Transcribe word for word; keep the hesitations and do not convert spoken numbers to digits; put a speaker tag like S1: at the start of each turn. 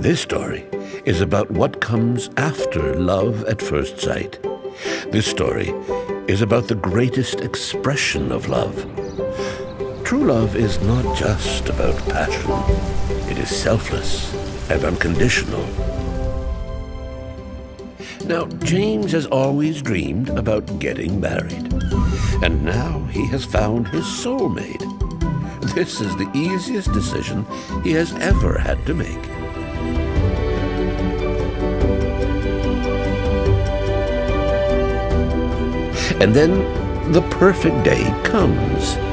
S1: This story is about what comes after love at first sight. This story is about the greatest expression of love. True love is not just about passion. It is selfless and unconditional. Now, James has always dreamed about getting married, and now he has found his soulmate. This is the easiest decision he has ever had to make. And then the perfect day comes.